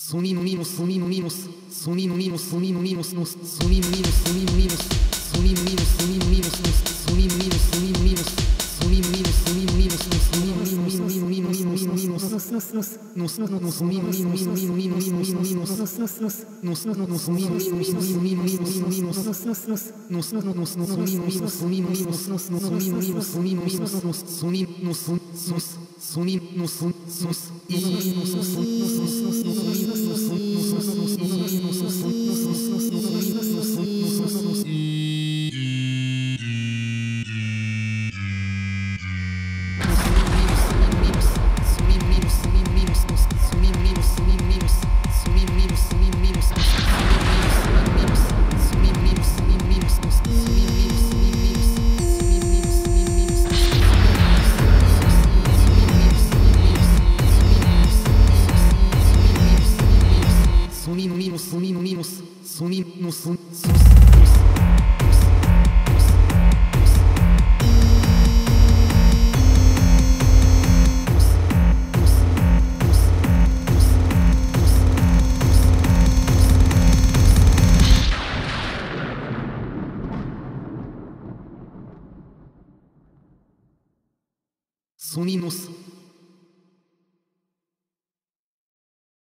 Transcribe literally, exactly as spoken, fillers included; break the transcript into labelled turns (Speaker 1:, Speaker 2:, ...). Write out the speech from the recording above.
Speaker 1: Sumino minus, sumino minus, sumino minus, sumino minus, nus, sumino minus, sumino minus, sumino minus, sumino minus, nus, sumino minus, sumino minus, sumino minus, sumino minus, nus, sumino minus, sumino minus, sumino minus, nus, nus, nus, nus, nus, nus, sumino minus, sumino minus, sumino minus, nus, nus, nus, nus, nus, nus, sumino minus, sumino minus, sumino minus, nus, nus, nus, nus, nus, nus, nus, sumino minus, sumino minus, nus, nus, sumino minus, sumino minus, nus, sumino minus, nus, sumino minus, nus, e nus, nus, nus, Sumino minus, sumino minus, sumino Suminus.